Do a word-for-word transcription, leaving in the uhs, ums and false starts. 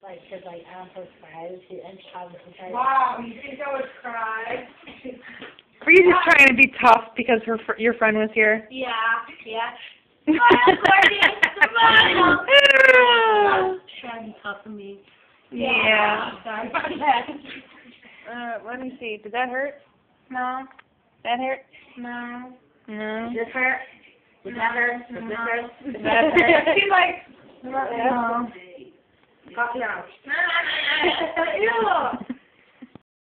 like, cause like I don't post cries and child and Wow, you think I would cry? Were you just trying to be tough because her fr your friend was here? Yeah, yeah. Smile, Courtney, smile. Trying to be tough for me. Yeah. Sorry about that. Uh, let me see. Did that hurt? No. That hurt? No. No. Does this hurt? Does that hurt? Does this hurt? Does that hurt? She's like, No. coffee out. Ew.